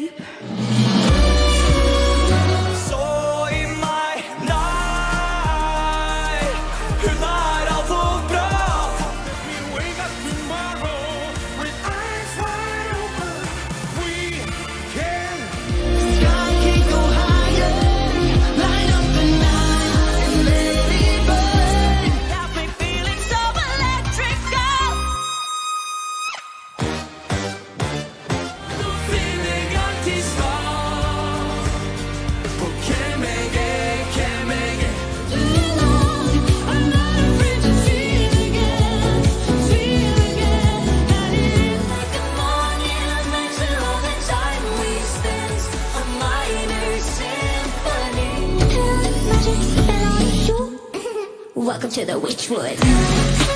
escape. Så i meg, nei, hun er altfor bra. We wake up tomorrow with eyes wide open. We can. Sky can go higher, light up the night and let it burn. Got me feeling so electrical. Nå finner jeg til svar på hvem jeg er, hvem jeg er. You know, I'm not afraid to feel again. That it is like a monumental of the time we spent, a minor symphony. Magic spell on you. Welcome to the Witchwood.